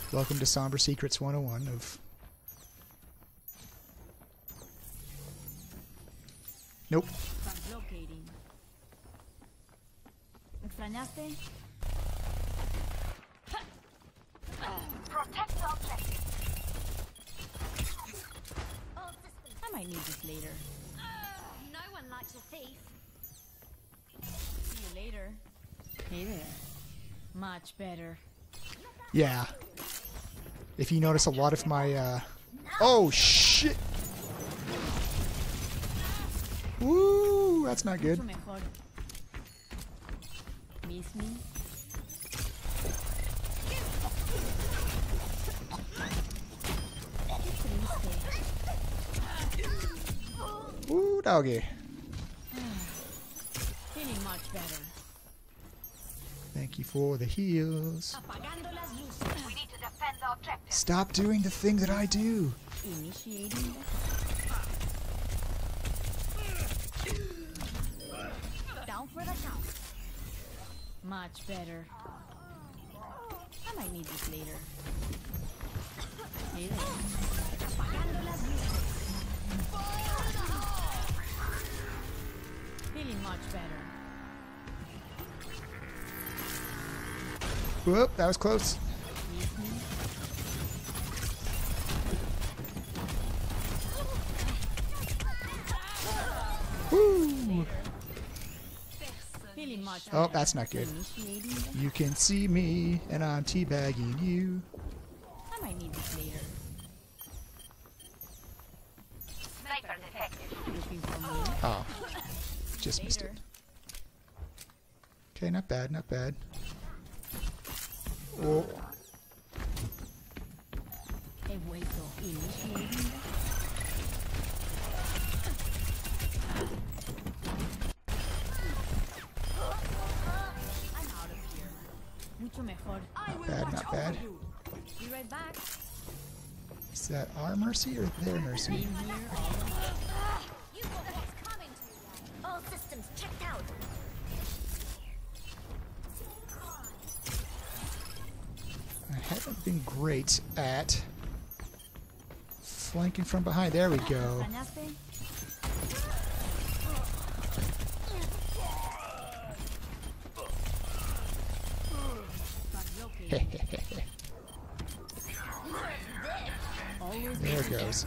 Welcome to Somber Secrets 101 of... Nope. Translocating. ¿Extrañaste? Protect the objective. I might need this later. No one likes a thief. See you later. Hey there. Much better. Yeah. If you notice a lot of my, Oh, shit! Woo! That's not good. Mucho mejor. Miss me? Woo, doggy. Feeling much better. Thank you for the heals. Apagando las luces. We need to defend the objective. Stop doing the thing that I do. Initiating. Down for the count. Much better. I might need this later. Hey there. Apagando las luces. Feeling much better. Whoop, that was close. Miss me? Woo! Feeling much Oh, better. that's not good. Initiating. You can see me, and I'm teabagging you. I might need this later. Sniper detected. Looking for me? Oh, just missed it. Okay, not bad, not bad. Oh, He vuelto. Initiating. I'm out of here. Mucho mejor. not bad, not bad. Be right back. Is that our mercy or their mercy? Been here all You know what's coming to you. All systems checked out. I haven't been great at flanking from behind. There we go. ¿Extrañaste? Translocating. Always There it goes.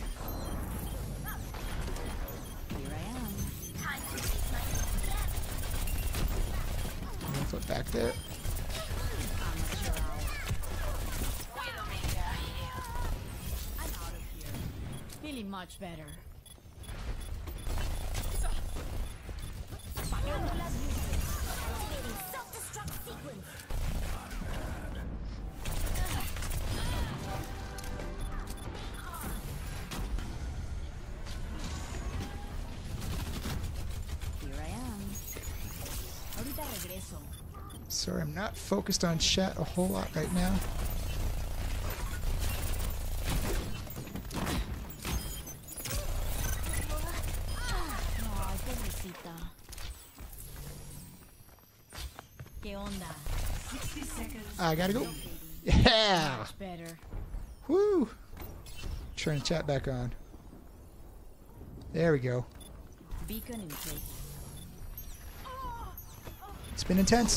here I am. One foot back there. Amateur hour. I'm out of here. Feeling much better. Apagando las luces. Activating self-destruct sequence. Here I am. Ahorita regreso. Sorry, I'm not focused on chat a whole lot right now. Ay, pobrecita. ¿Qué onda? I gotta go. Yeah! Much better. Woo! Turn the chat back on. There we go. Beacon in place. It's been intense.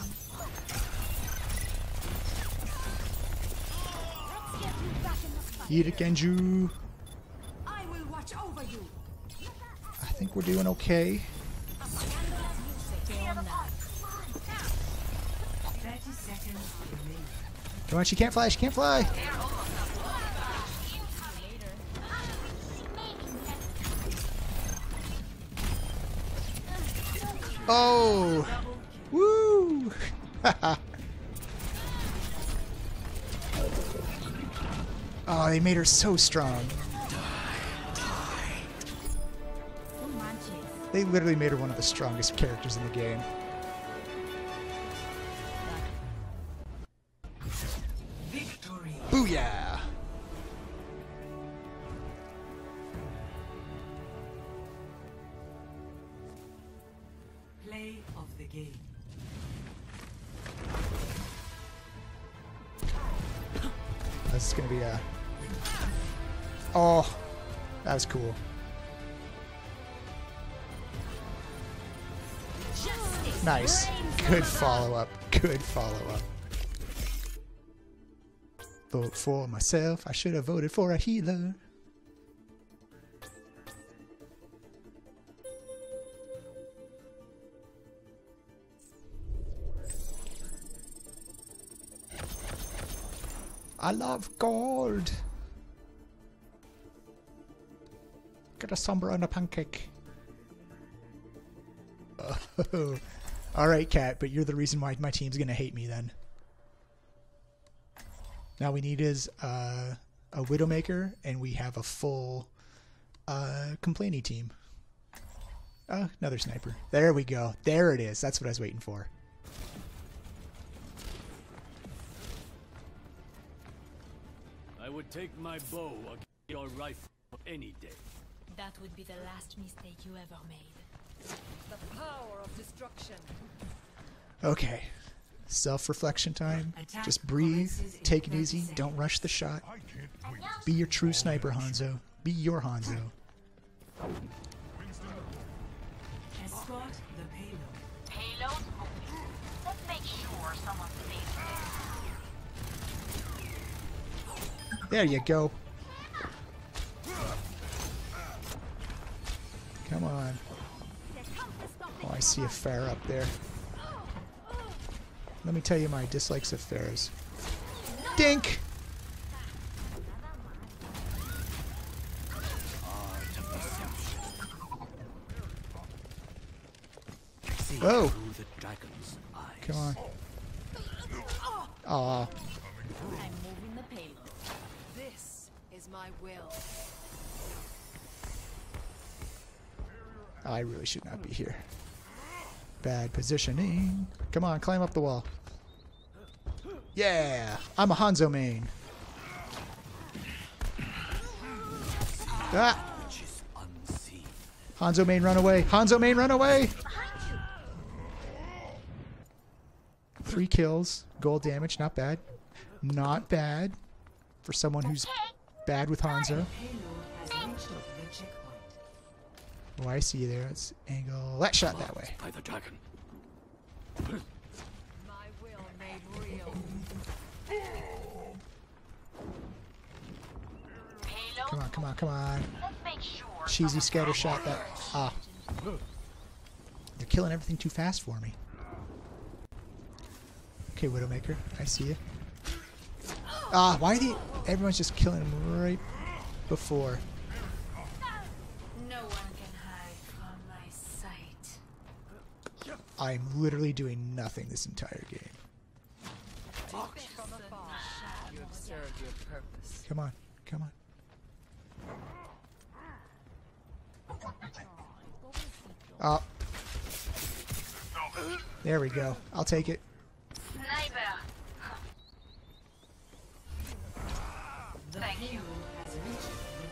Let's get you back in the fight. Eat it, Genju. I will watch over you. I think we're doing okay. Apagando las luces. ¿Qué Clear the onda? path. 30 seconds remaining. Come on, she can't fly, she can't fly. Oh! Woo! Oh, they made her so strong. No manches. They literally made her one of the strongest characters in the game. Victory. Booyah! Play of the game. this is gonna be a... Oh, that was cool. Nice. Good follow-up. Good follow-up. Vote for myself. I should have voted for a healer. I love gold. Get a Sombra and a pancake. Oh. Alright, Cat, but you're the reason why my team's gonna hate me then. Now we need is a Widowmaker, and we have a full Complainy team. Another sniper. There we go. There it is. That's what I was waiting for. I would take my bow against your rifle any day. That would be the last mistake you ever made. The power of destruction. Okay. Self-reflection time. Attack Just breathe. commences in Take it 30 easy. seconds. Don't rush the shot. Be your true sniper, Hanzo. Be your Hanzo. Escort the payload. Payload moving. Let's make sure someone stays there. There you go. Come on. Oh, I see a Pharah up there. Let me tell you my dislikes of Pharahs. Dink! Whoa! Through the dragon's eyes. Come on. Aw. I'm moving the payload. This is my will. I really should not be here. Bad positioning. Come on, climb up the wall. Yeah! I'm a Hanzo main. Ah! Which is unseen. Hanzo main, run away! Hanzo main, run away! 3 kills, gold damage, not bad. Not bad for someone who's bad with Hanzo. Payload has reached the checkpoint. Oh, I see you there. Let's angle that shot that way. By the dragon. My will made real. Payload. Come on, come on, come on. Let's make sure. Cheesy scatter shot that. Ah. They're killing everything too fast for me. Okay, Widowmaker, I see you. Ah, why are they... Everyone's just killing him right before. No one can hide from my sight. I'm literally doing nothing this entire game. From afar. You've served your purpose. Come on, come on. Oh. There we go. I'll take it. Sniper. The Thank you. payload has reached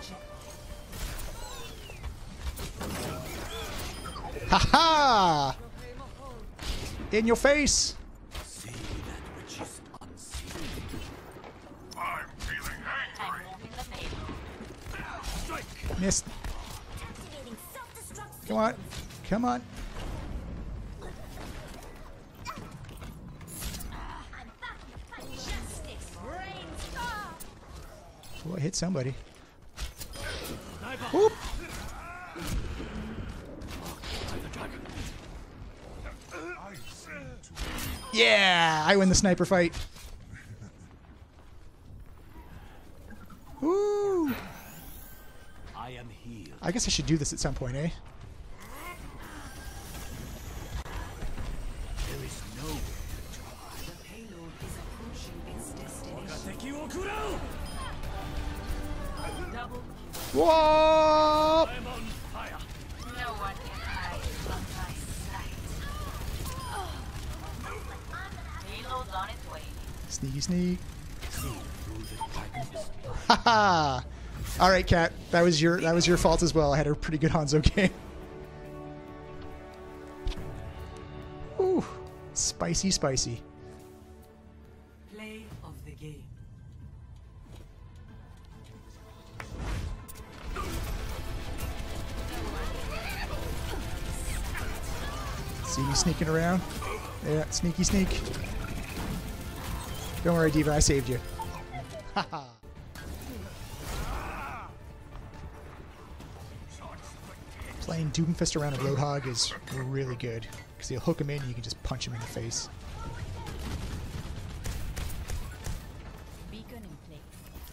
the checkpoint. Ha ha! In your face! See that which is unseen. I'm moving the payload. Missed. Activating self-destruct. Come on. Come on. I'm back with my justice reigns. Oh, I hit somebody. Whoop! By the dragon. Yeah! I win the sniper fight. Woo! I am healed. I guess I should do this at some point, eh? There is nowhere to The payload is approaching its destination. try. Tekio Double Whoa! I'm on fire. No one can hide from my sight. Payload's on its way. Sneaky sneak. See through the dragon's Haha! Alright, Cat. That was your fault as well. I had a pretty good Hanzo game. Ooh. Spicy, spicy. play of the game. See me sneaking around? Yeah, sneaky sneak. Don't worry, D.Va, I saved you. Haha. Playing Doomfist around a Roadhog is really good because he'll hook him in and you can just punch him in the face. Beacon in place.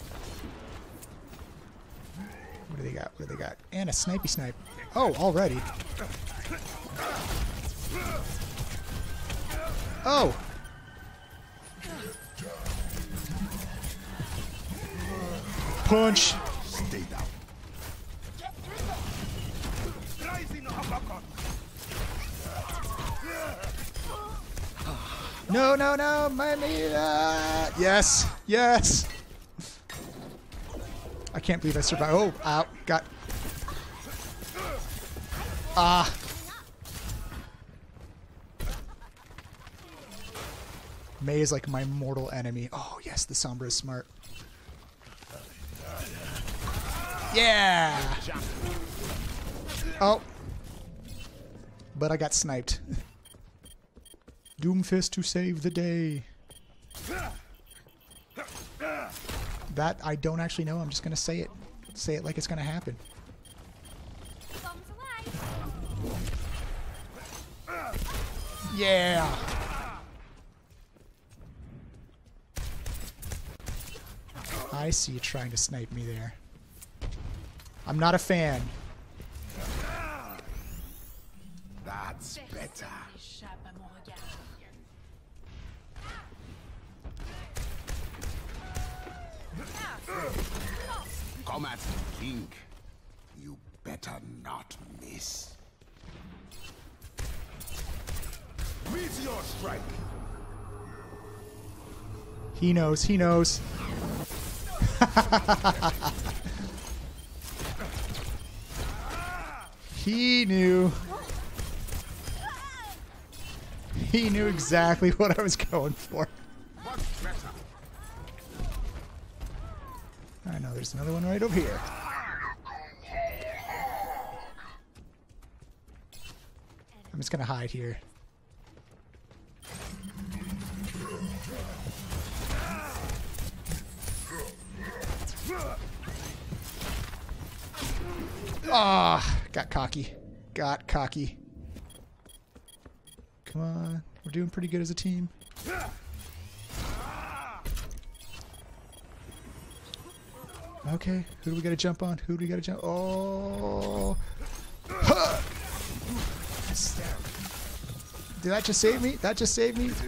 What do they got? What do they got? And a snipey snipe. Oh, already. Oh! Punch! Stay down. No, no, no! My yes! Yes! I can't believe I survived. Oh, ow. Got... Ah! Mei is like my mortal enemy. Oh, yes, the Sombra is smart. Yeah! Oh. But I got sniped. Doomfist to save the day. That I don't actually know. I'm just going to say it. Say it like it's going to happen. Bombs away. Yeah! I see you trying to snipe me there. I'm not a fan. That's better. Échappe à mon regard. Come at the king. You better not miss. Meteor strike. He knows. He knows. He knew. He knew exactly what I was going for. Much better. I know there's another one right over here. I'm just gonna hide here. Ah, got cocky. Got cocky. Come on. We're doing pretty good as a team. Okay, who do we gotta jump on? Who do we gotta jump? Oh! Huh! Did that just save me? That just saved me?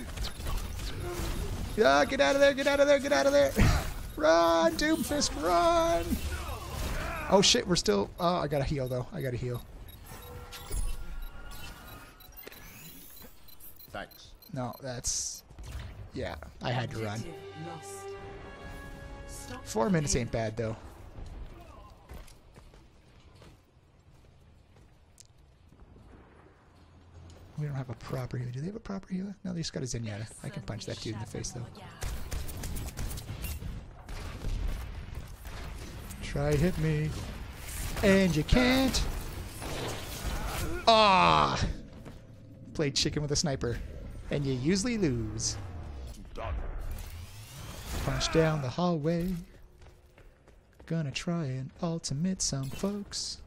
Yeah, get out of there! Get out of there! Get out of there! Run, Doomfist, run! Oh shit, we're still. Oh, I gotta heal though. I gotta heal. Thanks. No, that's. Yeah, I had to run. Objective lost. Stop 4 minutes ain't bad though. We don't have a proper healer. Do they have a proper healer? No, they just got a Zenyatta. I can punch that dude in the face though. Try hit me. And you can't. Ah! Played chicken with a sniper. And you usually lose. Done. Punch down the hallway. Gonna try and ultimate some folks.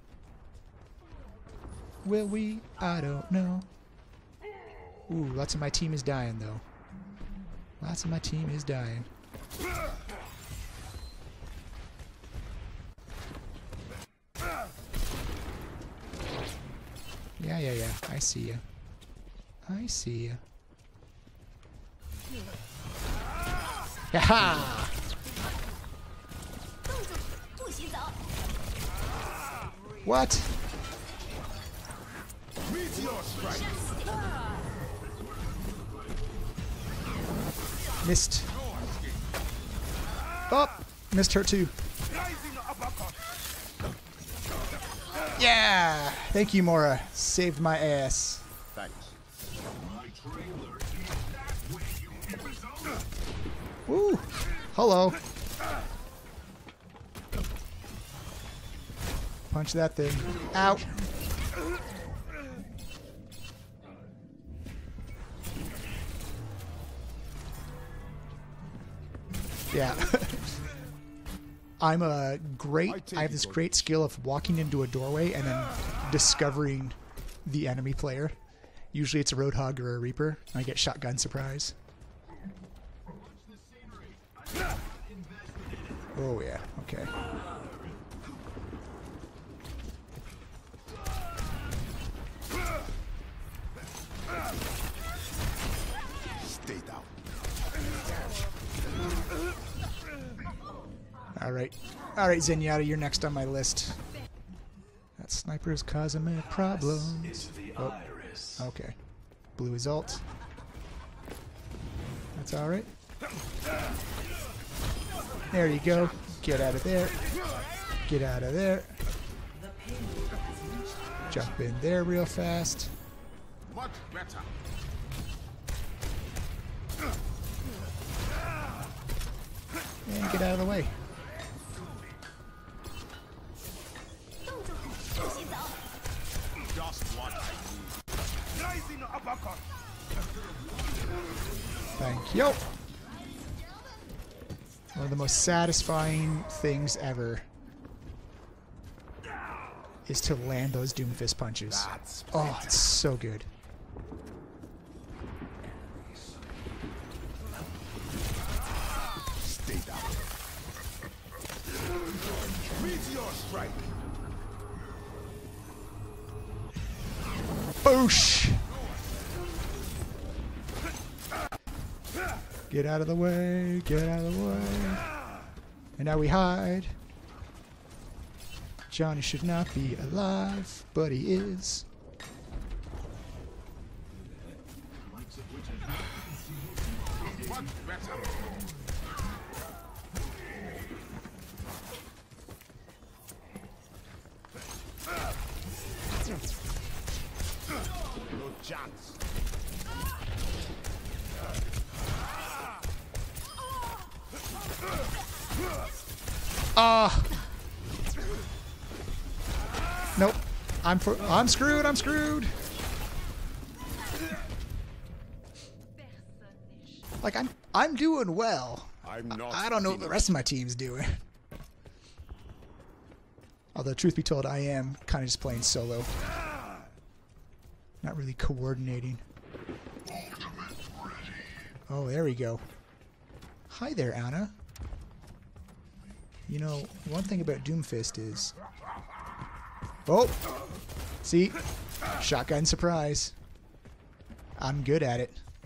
Will we? I don't know. Ooh, lots of my team is dying though. Lots of my team is dying. Yeah. I see you. I see you. Ha! 不许走！ What? Meteor strike. Missed. Oh, missed her too. Rising uppercut. Yeah! Thank you, Mora. Saved my ass. Thanks. Woo! Hello. Punch that thing. Ow! Yeah. I have this great skill of walking into a doorway and then discovering the enemy player. Usually it's a Roadhog or a Reaper. I get shotgun surprise. Oh yeah, okay. Stay down. Alright. Alright, Zenyatta, you're next on my list. That sniper is causing me problems. Oh, okay. Blew his ult. That's alright. There you go. Get out of there. Get out of there. Jump in there real fast. Much better. And get out of the way. Just what I need. Rising uppercut. Thank you. One of the most satisfying things ever is to land those Doomfist punches. Oh, it's so good. Stay down. Meteor strike. Boosh! Get out of the way, get out of the way. And now we hide. Johnny should not be alive, but he is. Much better. No chance. Nope. I'm screwed, I'm screwed. Like I'm doing well. I'm not. I don't know what the rest of my team's doing. Although truth be told, I am kind of just playing solo. Not really coordinating. Oh, there we go. Hi there, Anna. You know, one thing about Doomfist is... Oh! See? Shotgun surprise. I'm good at it.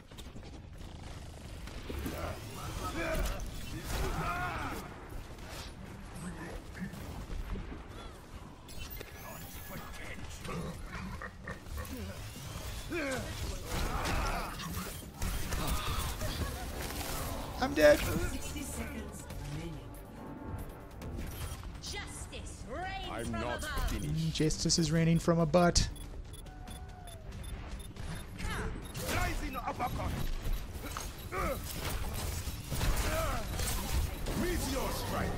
I'm dead. 60 seconds remaining. Justice reigns I'm from not above. finished. Justice is raining from a butt. Rising uppercut. Meteor strike.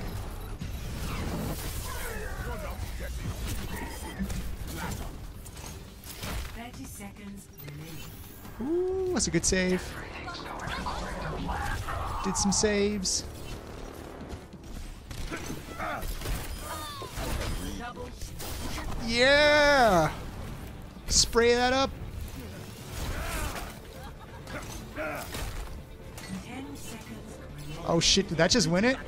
You're not getting. Ladder. 30 seconds remaining. Ooh, that's a good save. Did some saves. Yeah! Spray that up. 10 seconds remaining. Oh shit, did that just win it?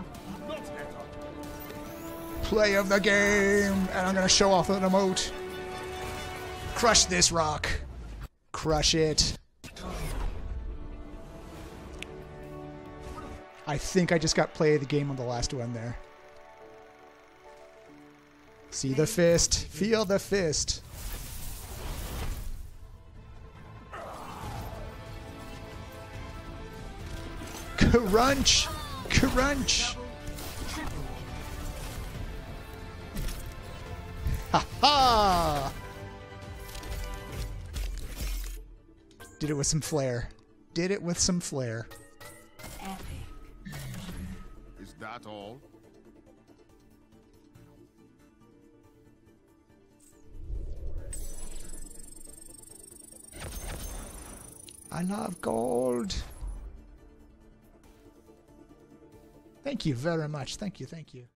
Play of the game! And I'm gonna show off an emote. Crush this rock. Crush it. I think I just got play of the game on the last one there. See the fist. Feel the fist. Crunch! Crunch! Ha ha! Did it with some flair. Did it with some flair. Epic. Is that all? I love gold. Thank you very much. Thank you. Thank you.